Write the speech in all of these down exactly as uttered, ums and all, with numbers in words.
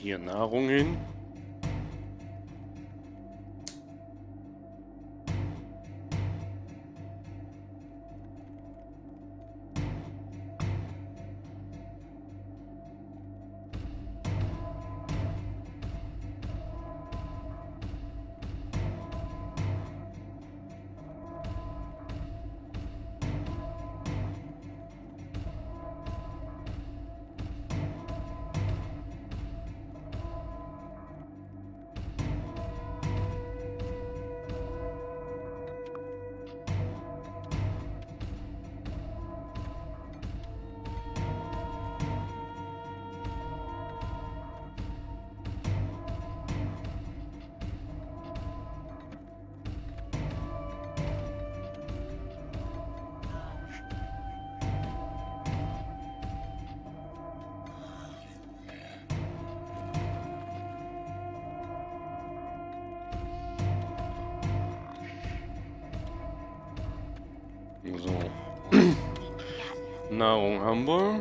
hier Nahrung hin. So. Nahrung haben wir.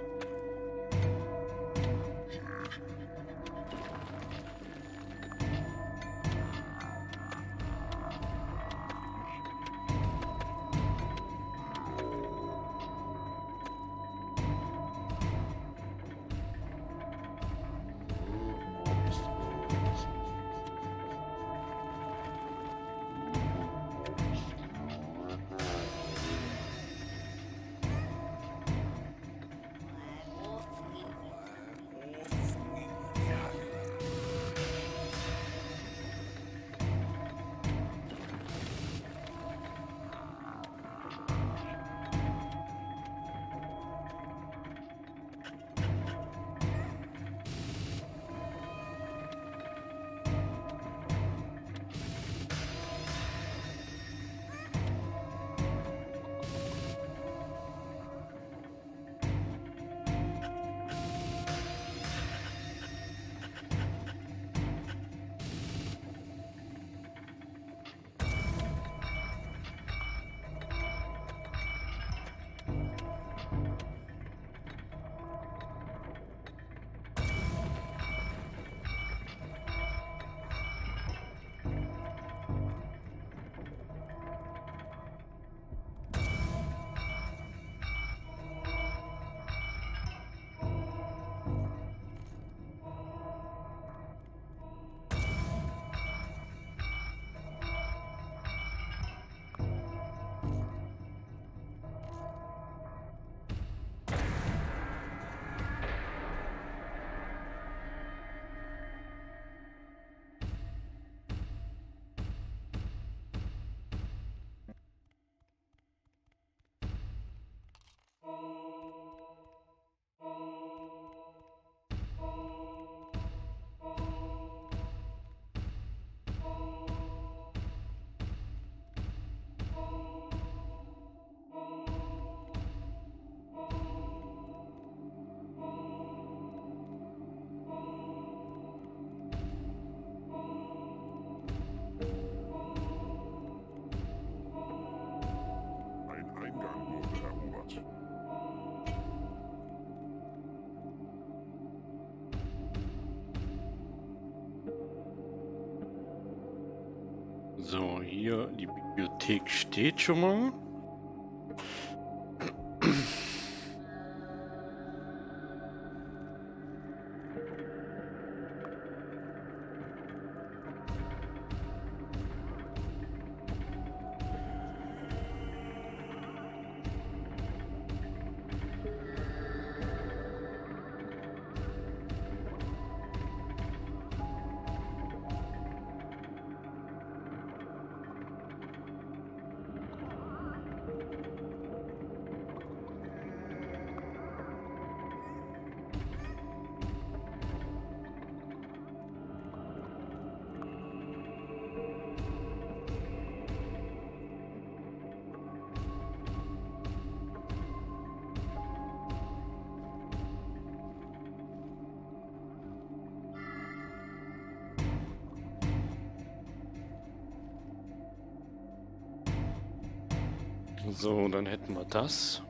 So, hier die Bibliothek steht schon mal. So, dann hätten wir das.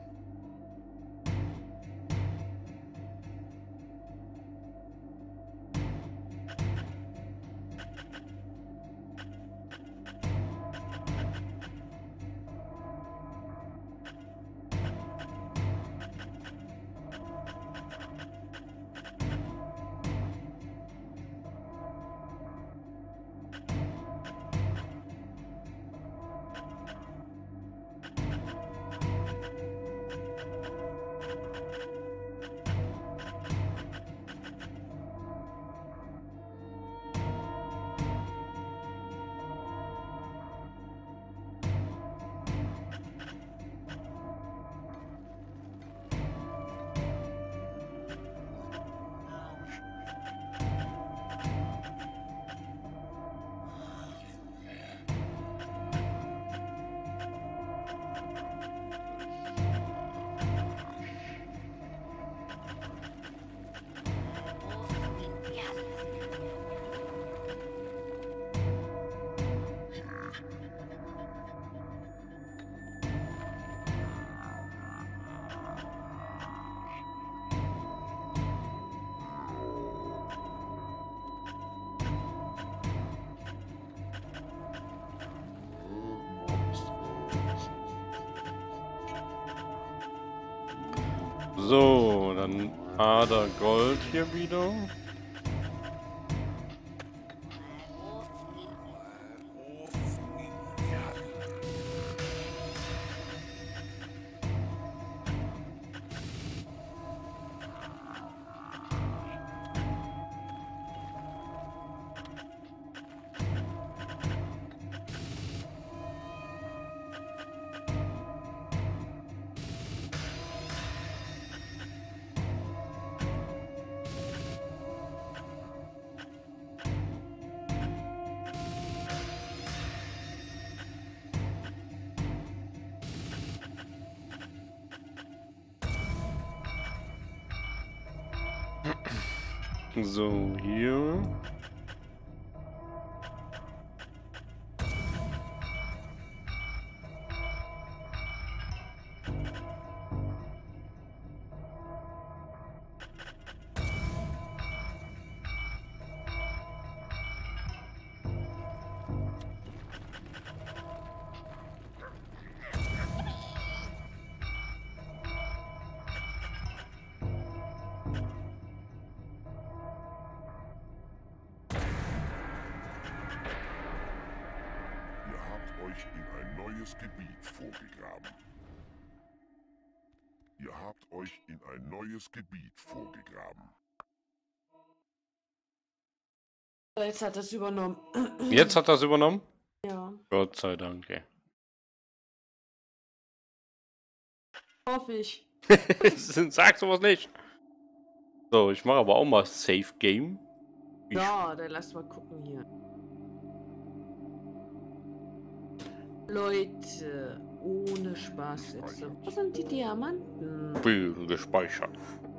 So, dann Ader Gold hier wieder. So, hier. In ein neues Gebiet vorgegraben. Ihr habt euch in ein neues Gebiet vorgegraben. Jetzt hat er es übernommen. Jetzt hat er es übernommen? Ja. Gott sei Dank, ey. Hoffe ich. Sag sowas nicht. So, ich mache aber auch mal Safe Game. Ich Ja, dann lass mal gucken hier. Leute, ohne Spaß jetzt. Wo sind die Diamanten? bin gespeichert.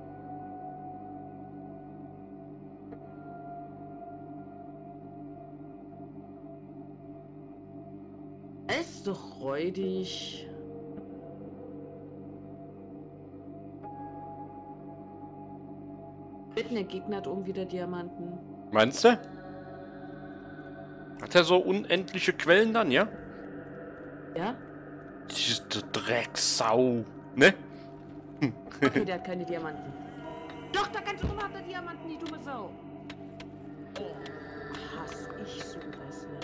Ist doch räudig. Bitten, der Gegner hat oben wieder Diamanten. Meinst du? Hat er so unendliche Quellen dann, ja? Ja? Diese Drecksau, ne? Okay, der hat keine Diamanten. Doch, da ganz oben hat er Diamanten, die dumme Sau. Oh, hasse ich sowas, ne?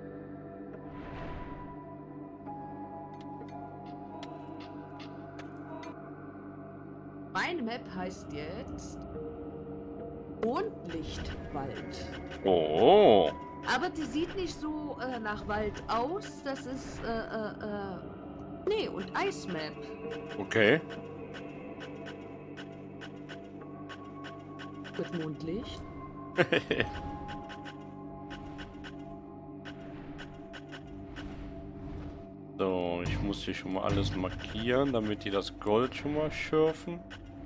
Meine Map heißt jetzt Mondlichtwald. Oh. Aber die sieht nicht so äh, nach Wald aus. Das ist, äh, äh, äh, nee, und Eismap. Okay. Mit Mondlicht. So, ich muss hier schon mal alles markieren, damit die das Gold schon mal schürfen.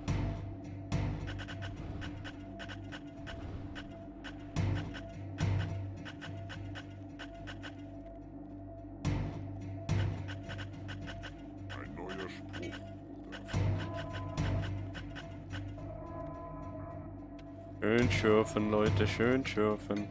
Ein neuer Spruch. Schön schürfen, Leute, schön schürfen.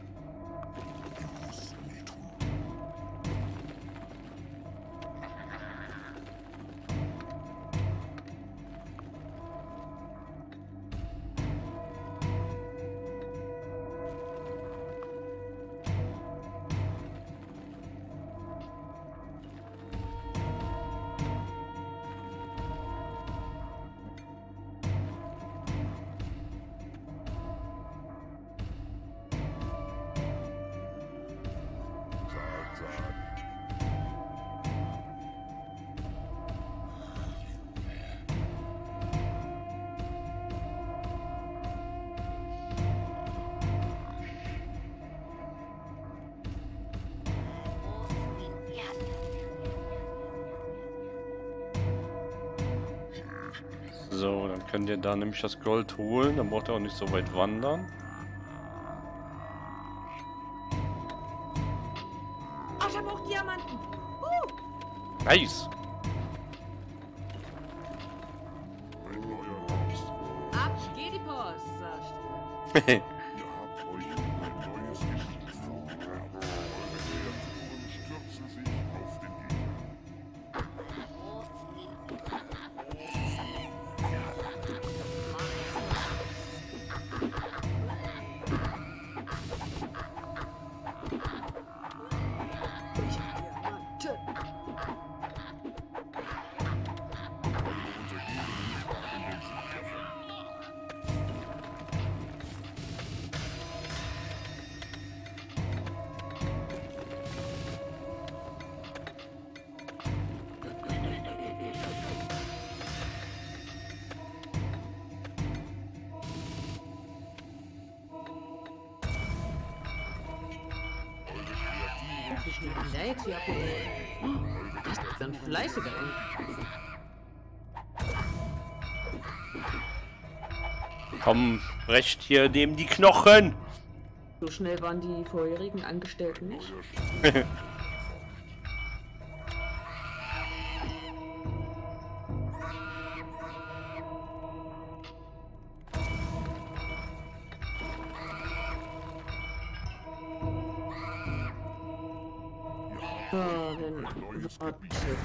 So, dann könnt ihr da nämlich das Gold holen. Dann braucht ihr auch nicht so weit wandern. Oh, ich habe auch Diamanten. Uh. Nice! Ein neuer Raum. Ab geht die Post, sagst du. Ihr habt euch in ein neues Gebiet vorgegraben. Eure Kreaturen stürzen sich auf den Gegner. der jetzt hier abgeholt? Oh, das ist ein fleißiger Eng. Komm, recht hier neben die Knochen. So schnell waren die vorherigen Angestellten nicht. Ah, dann warte.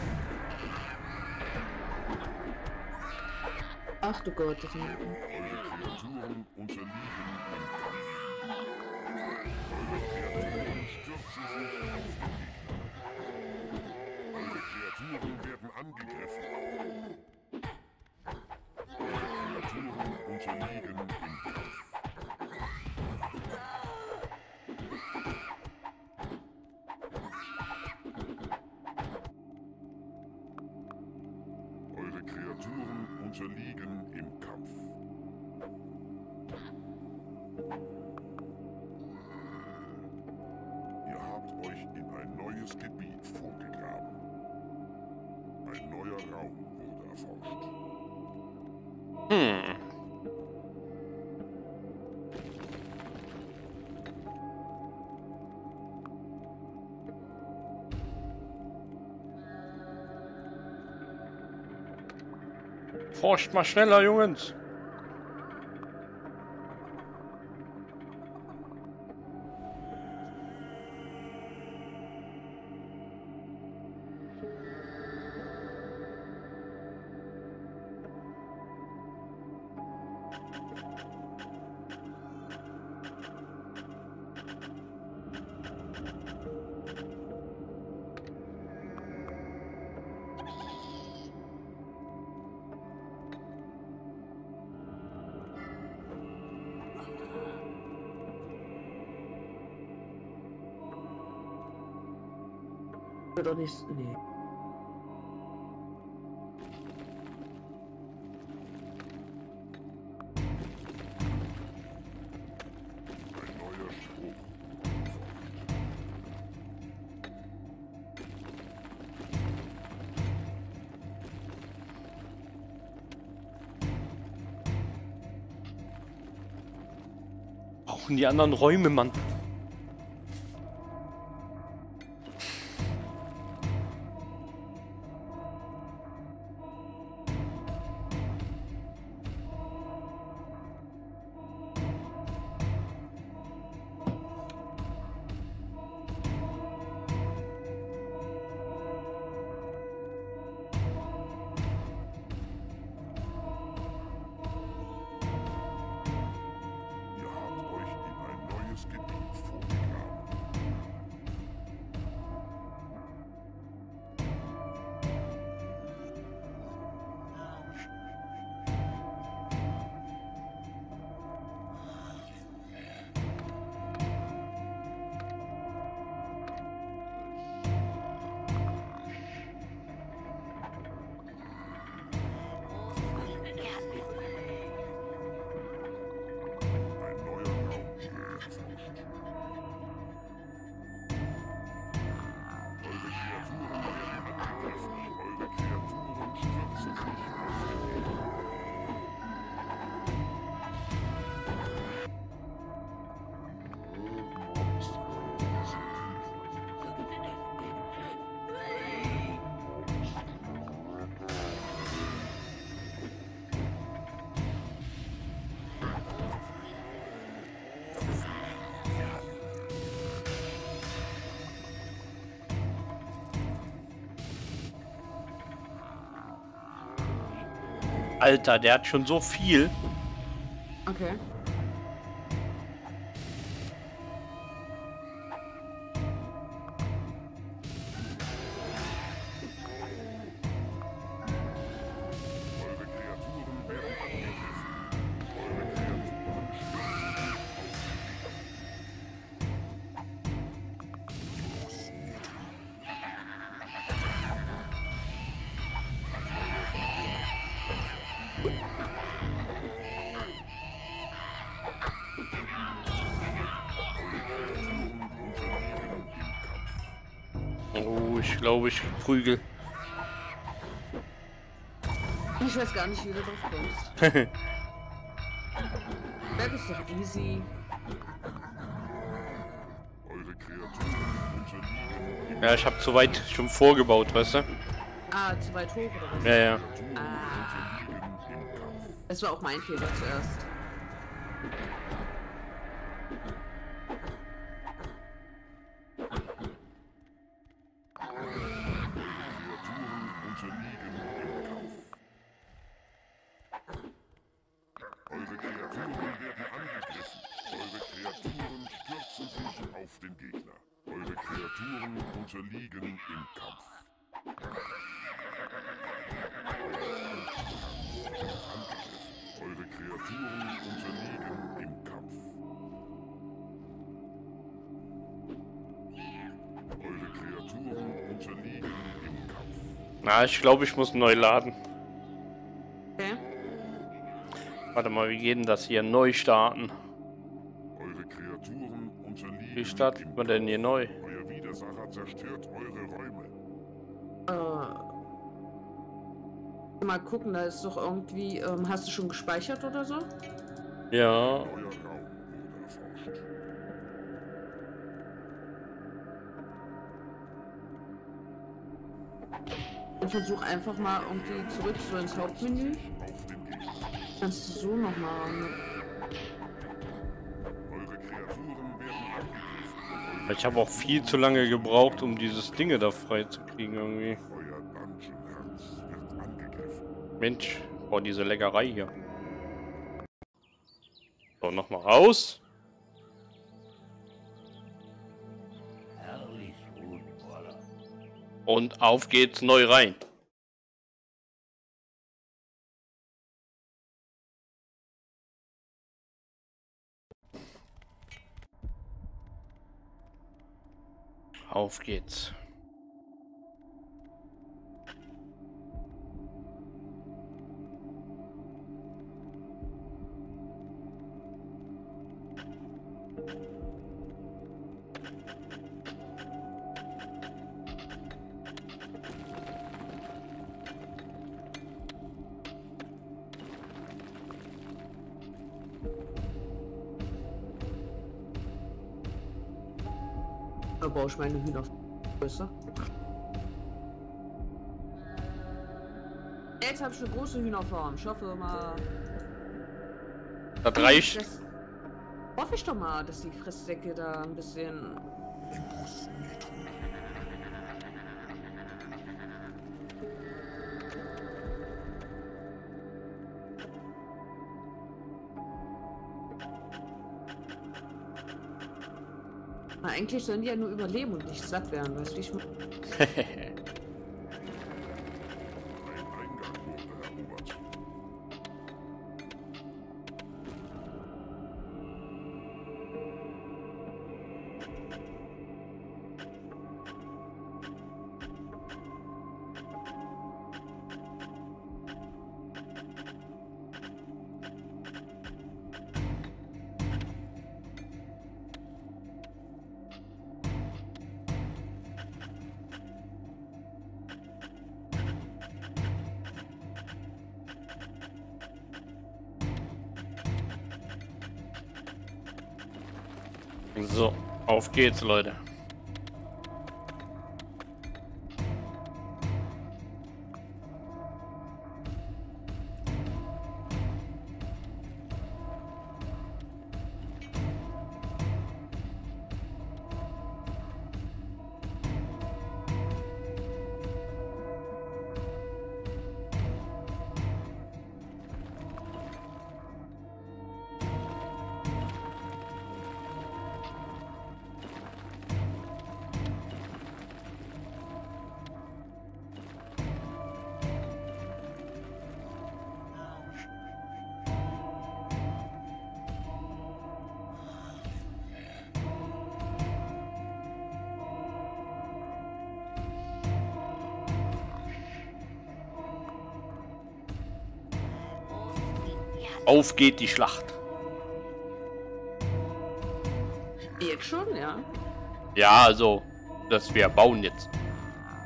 Ach du Gott, das sind... Eure Kreaturen unterliegen im Kampf. Eure Kreaturen stürzen sich auf den Gegner. Eure Kreaturen werden angegriffen. Eure Kreaturen unterliegen im Kampf. Eure Kreaturen unterliegen im Kampf. Ihr habt euch in ein neues Gebiet vorgegraben. Ein neuer Raum wurde erforscht. Hm. Forscht mal schneller, Jungs. Wird doch nicht... Nee. Ein neuer Spruch. Brauchen die anderen Räume, Mann. Ihr habt euch in ein neues Gebiet vorgegraben. Ein neuer Raum wird erforscht. Eure Kreaturen werden angegriffen. Eure Kreaturen stürzen sich auf den Gegner. Alter, der hat schon so viel. Okay. Eure Kreaturen werden angegriffen. Eure Kreaturen stürzen sich auf den Gegner. ich glaube, ich prügel. Ich weiß gar nicht, wie du drauf kommst. Berg ist doch easy. Eure Kreaturen unterliegen Ja, ich habe zu weit schon vorgebaut, weißt du? Ah, zu weit hoch oder was? Ja, ja. Ah. Das war auch mein Fehler zuerst. Eure Kreaturen werden angegriffen. Eure Kreaturen stürzen sich auf den Gegner. Eure Kreaturen unterliegen im Kampf. Eure Kreaturen unterliegen im Kampf. Eure Kreaturen unterliegen im Kampf. Na, ich glaube, ich muss neu laden. Okay. Warte mal, wie geht denn das hier? Neu starten. Eure Kreaturen unterliegen. Wie startet man denn hier neu? Euer Widersacher zerstört eure Räume. Äh. Mal gucken, da ist doch irgendwie. Ähm, hast du schon gespeichert oder so? Ja. Euer Raum wurde erforscht. Und versuch einfach mal irgendwie zurück so ins Hauptmenü. Auf den Gegner. Kannst du so nochmal. Eure Kreaturen werden angegriffen. Ich habe auch viel zu lange gebraucht, um dieses Dinge da frei zu kriegen irgendwie. Euer Dungeon-Herz wird angegriffen. Mensch, boah, diese Leckerei hier. So, nochmal raus. Und auf geht's neu rein. Auf geht's. Da baue ich meine Hühner größer. Jetzt habe ich eine große Hühnerfarm. Ich hoffe mal. Das reicht. Das hoffe ich doch mal, dass die Fresssäcke da ein bisschen. Na, eigentlich sollen die ja nur überleben und nicht satt werden, weißt du, wie ich meine? Ein Eingang wurde erobert. So, auf geht's, Leute. Auf geht die Schlacht. Jetzt schon, ja. Ja, also, dass wir bauen jetzt.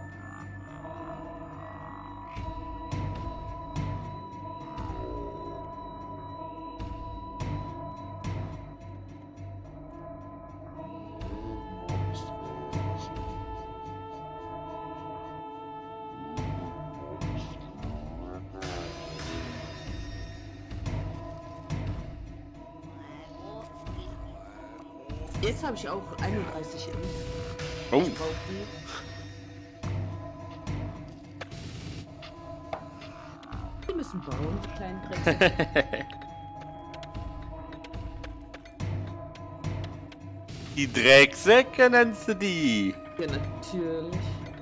Jetzt habe ich auch einunddreißig im. Oh. Ich brauch die. Die müssen bauen, die kleinen Dreck. Die Drecksäcke nennst du die? Ja, natürlich.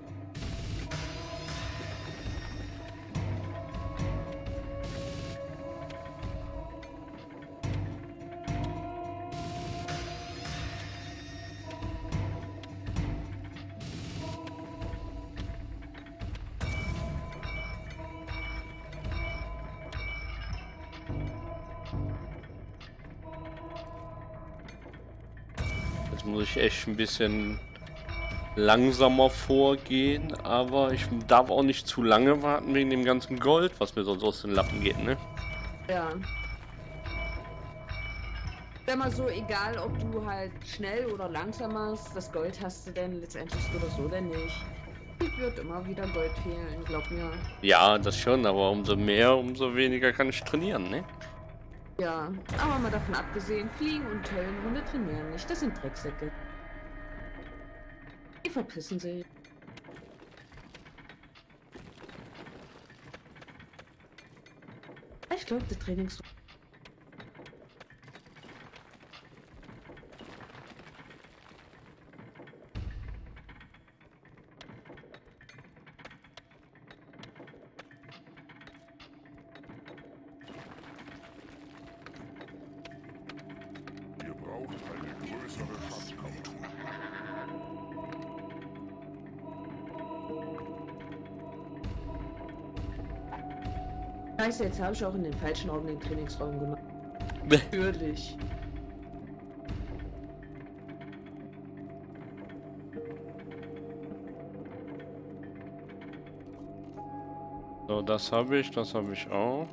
Jetzt muss ich echt ein bisschen langsamer vorgehen, aber ich darf auch nicht zu lange warten wegen dem ganzen Gold, was mir sonst aus den Lappen geht, ne? Ja. Wenn mal so, egal ob du halt schnell oder langsam machst, das Gold hast du denn letztendlich so oder so denn nicht. Es wird immer wieder Gold fehlen, glaub mir. Ja, das schon, aber umso mehr, umso weniger kann ich trainieren, ne? Ja, aber mal davon abgesehen, Fliegen und Höllenhunde trainieren nicht, das sind Drecksäcke. Die verpissen sich. Ich glaube, die Trainings... Ihr braucht eine größere Schatzkammer. Scheiße, jetzt habe ich auch in den falschen Augen den Trainingsraum gemacht. Natürlich. So, das habe ich, das habe ich auch.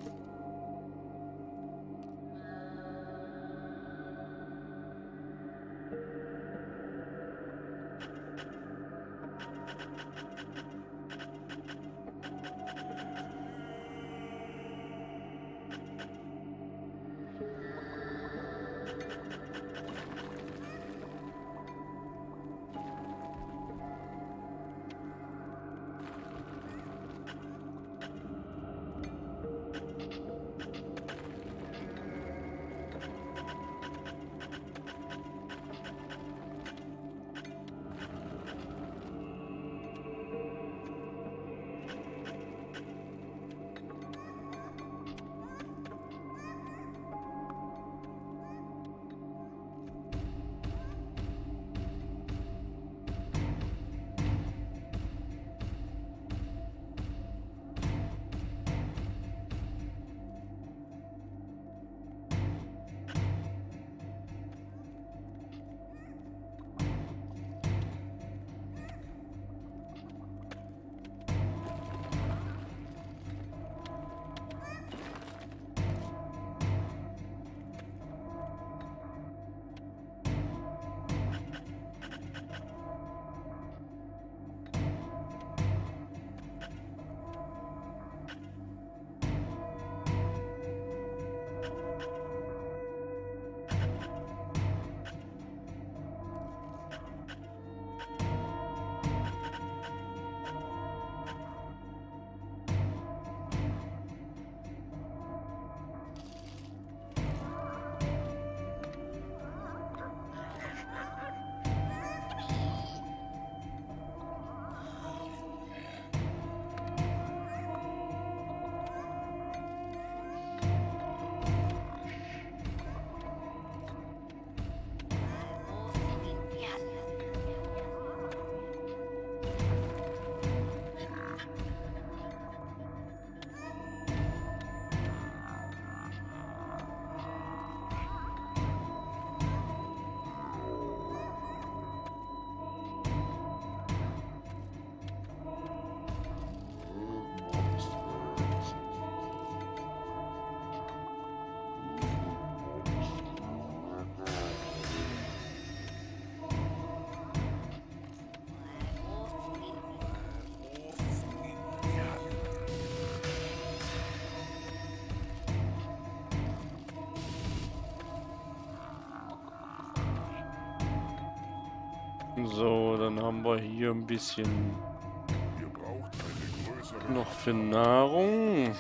So, dann haben wir hier ein bisschen Ihr braucht eine größere noch für Nahrung.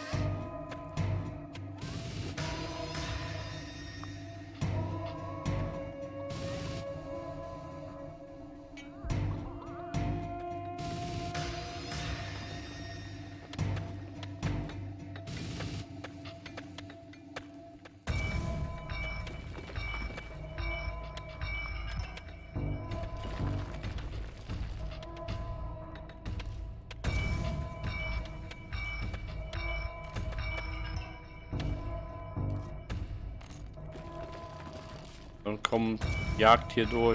Dann kommt Jagd hier durch.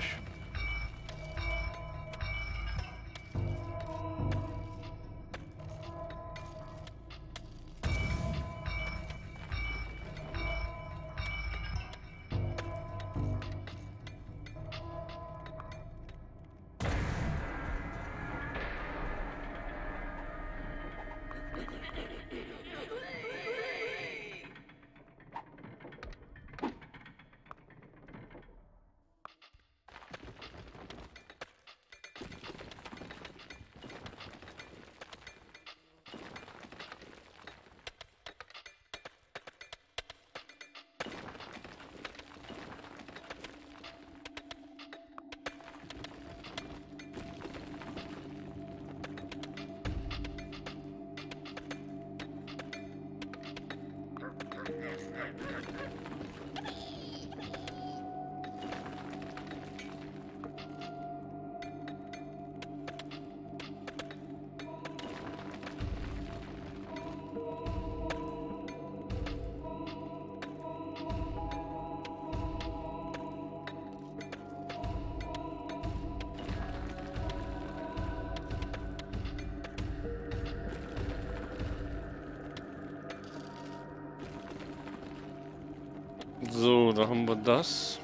So, da haben wir das.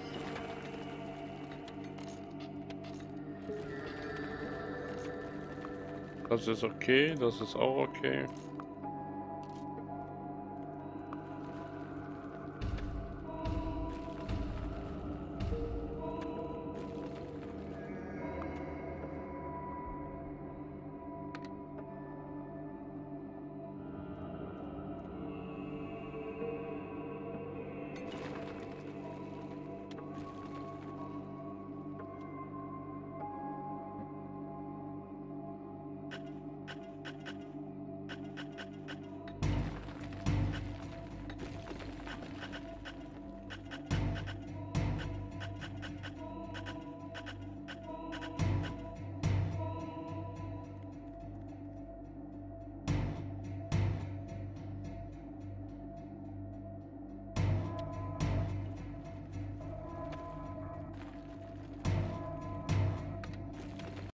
Das ist okay, das ist auch okay.